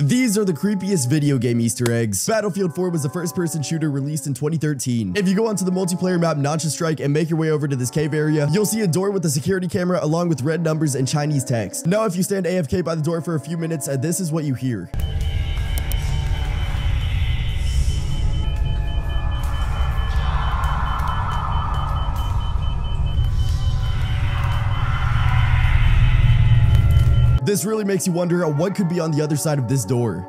These are the creepiest video game Easter eggs. Battlefield 4 was the first-person shooter released in 2013. If you go onto the multiplayer map Nacha Strike and make your way over to this cave area, you'll see a door with a security camera along with red numbers and Chinese text. Now, if you stand AFK by the door for a few minutes, this is what you hear. This really makes you wonder what could be on the other side of this door.